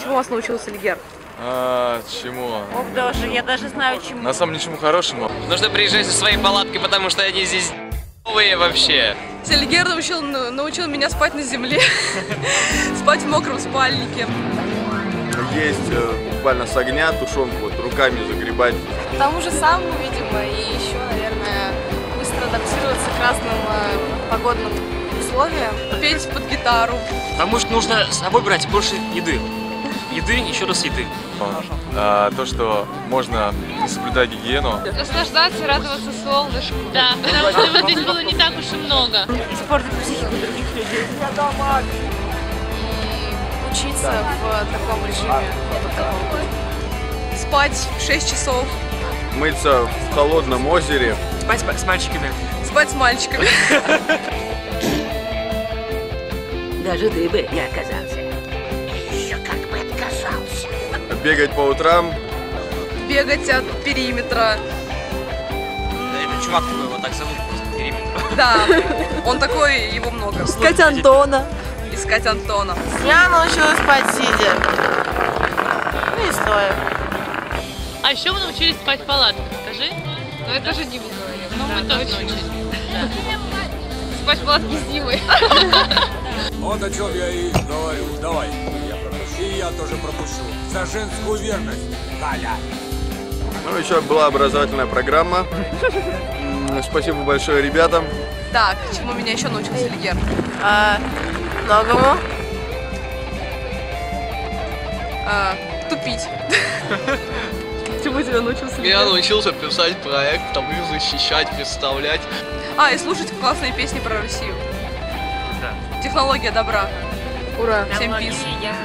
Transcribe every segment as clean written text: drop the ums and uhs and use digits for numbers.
Чему вас научил Селигер? Чему? Ох, даже, я даже знаю, чему. На самом деле, чему хорошему. Нужно приезжать со своей палаткой, потому что они здесь новые вообще. Селигер научил меня спать на земле, спать в мокром спальнике. Есть буквально с огня тушенку, вот руками загребать. К тому же самому, видимо, и еще, наверное, быстро адаптироваться к разным погодным условиям. Петь под гитару. Потому что нужно с собой брать больше еды. Еды, еще раз еды. То, что можно соблюдать гигиену. Наслаждаться, радоваться солнышку. Да, потому что его здесь было не так уж и много. Испортить психику других людей. И учиться в таком режиме. Спать 6 часов. Мыться в холодном озере. Спать с мальчиками. Спать с мальчиками. Даже ты бы не оказался. Еще как бы отказался. Бегать по утрам. Бегать от периметра. Да, это чувак такой, его так зовут, просто периметр. Да, он такой, его много. Искать Антона. Искать Антона. Я научилась спать сидя. Ну и стоя. А еще мы научились спать в палатках, скажи. Но это же Дима говорил. Ну, мы тоже научились. Спать в палатке с Димой. Вот о чем я и говорю. Давай, я пропущу. И я тоже пропущу. За женскую верность, Галя. Ну, еще была образовательная программа. Спасибо большое ребятам. Так, чему меня еще научил Селигер? Многому. Тупить. Чему тебя научил Селигер? Я научился писать проект, там их защищать, представлять. И слушать классные песни про Россию. Да. Технология добра. Ура. Всем пиз.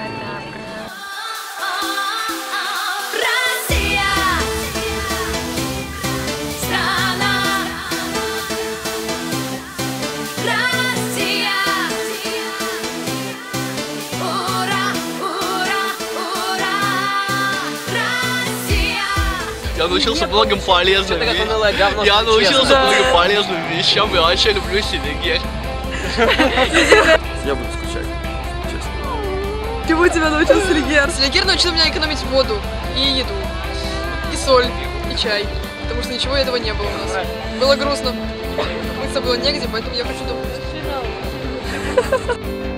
Я научился многим полезным вещам. Я научился многим полезным вещам. Я вообще люблю Селигер. Я буду скучать, честно. Чему тебя научил Селигер? Селигер научил меня экономить воду и еду, и соль, и чай. Потому что ничего этого не было у нас. Было грустно. Мыться было негде, поэтому я хочу домой.